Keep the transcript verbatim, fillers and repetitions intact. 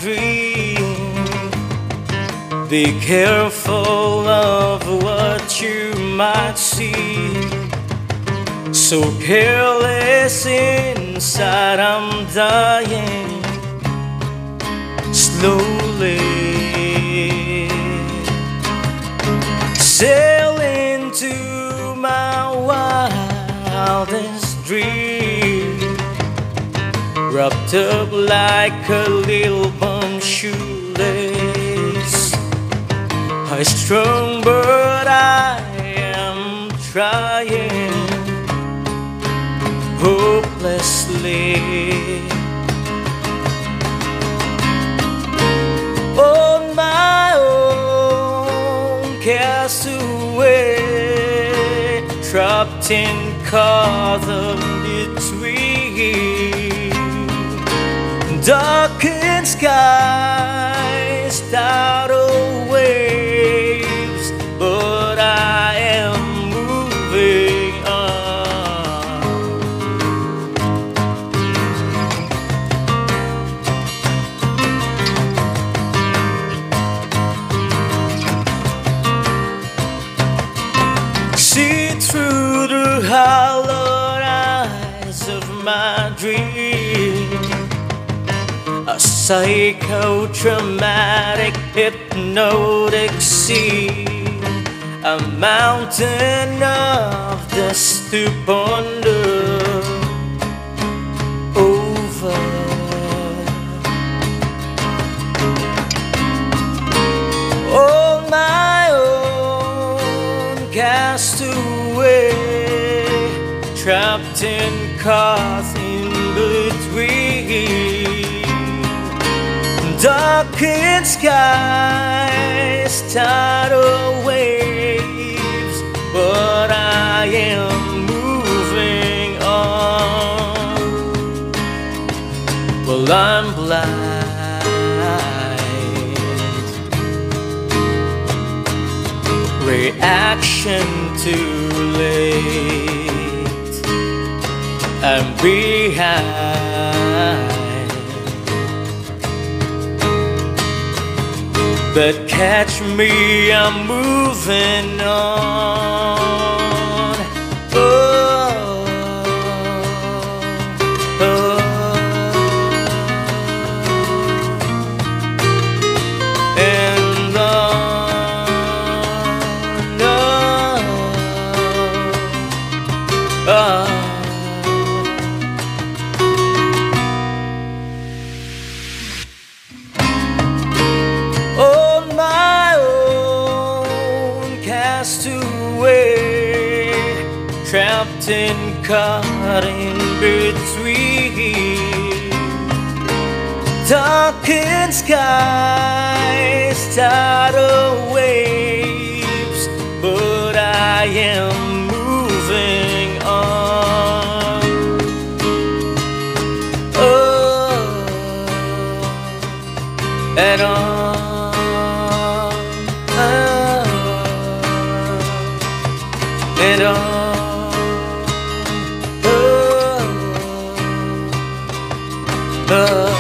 dream. Be careful of what you might see. So careless inside, I'm dying slowly. Sail into my wildest dream, wrapped up like a little bum shoelace. High strung, but I am trying hopelessly. On my own, castaway, trapped in caught between darkened skies, tidal waves, but I am moving on. See through the hollowed eyes of my dream, a psychotraumatic, hypnotic scene, a mountain of dust to ponder over. On my own, castaway, trapped in caught in between darkened skies, tidal waves, but I am moving on. Well, I'm blind, reaction too late, I'm behind. But catch me, I'm moving on. Oh, oh. And on, oh, oh. Castaway, trapped and caught in between darkened skies, tidal waves, but I am moving on. Oh, and on. And on, oh, oh.